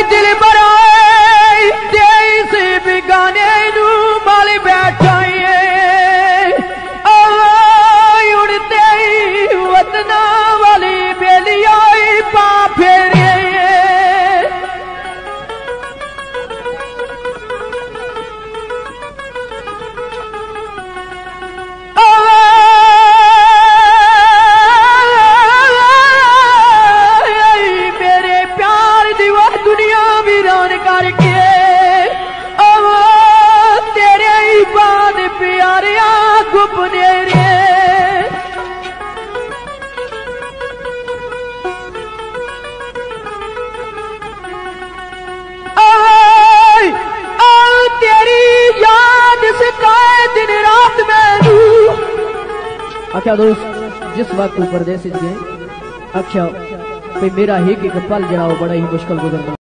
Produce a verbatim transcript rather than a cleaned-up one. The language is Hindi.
दिल बराए तेईस बिगाने नू मल बैठाइए उड़ते वतना वाली बेलियाई पा फेरिए करके तेरे ही बाद प्यारिया गुपने रे तेरी याद सताए दिन रात में आख्या दोस्त जिस वक्त परदेसी गए आख्या मेरा ही एक पल जरा बड़ा ही मुश्किल गुजरना।